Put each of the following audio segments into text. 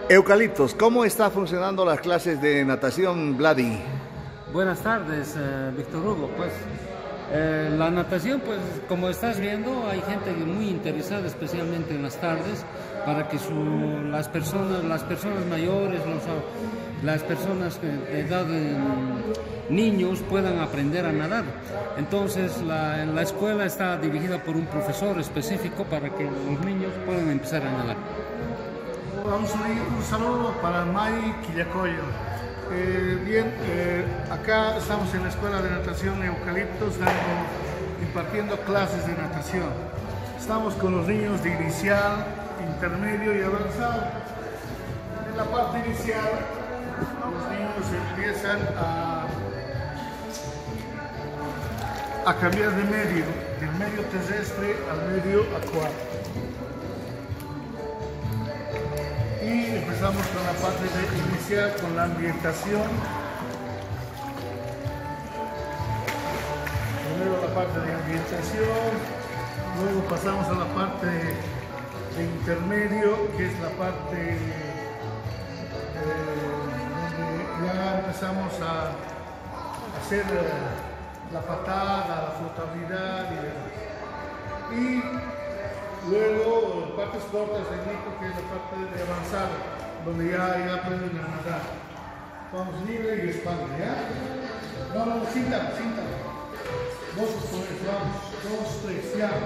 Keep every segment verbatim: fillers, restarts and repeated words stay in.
Eucaliptos, ¿cómo está funcionando las clases de natación, Vladi? Buenas tardes, eh, Víctor Hugo. Pues eh, la natación, pues como estás viendo, hay gente muy interesada, especialmente en las tardes, para que su, las personas, las personas mayores, los, las personas de edad de niños puedan aprender a nadar. Entonces, la, la escuela está dirigida por un profesor específico para que los niños puedan empezar a nadar. Un, un saludo para May Quillacoyo. Eh, bien, eh, acá estamos en la Escuela de Natación Eucaliptos, dando, impartiendo clases de natación. Estamos con los niños de inicial, intermedio y avanzado. En la parte inicial, los niños empiezan a, a cambiar de medio, del medio terrestre al medio acuático. Y empezamos con la parte de inicial, con la ambientación. Primero la parte de ambientación, luego pasamos a la parte de intermedio, que es la parte eh, donde ya empezamos a hacer eh, la patada, la flotabilidad y demás. Y luego, partes cortas de Nico, que es la parte de avanzada, donde ya, ya aprenden a nadar. Vamos libre y espalda, ¿ya? No, no, cinta, cinta. Dos, tres, vamos. Dos, tres, ya.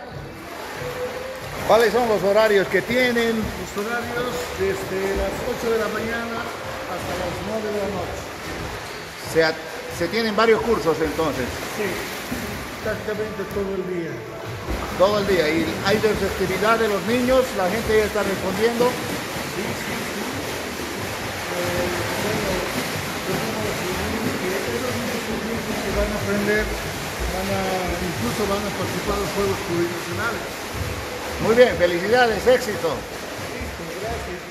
¿Cuáles son los horarios que tienen? Los horarios desde las ocho de la mañana hasta las nueve de la noche. Se, se tienen varios cursos entonces. Sí, prácticamente todo el día. Todo el día. ¿Y hay receptividad de los niños? ¿La gente ya está respondiendo? Sí, sí, sí. Eh, bueno, esos niños que van a aprender, van a, incluso van a participar en los Juegos Plurinacionales. Muy bien, felicidades, éxito. Listo, gracias.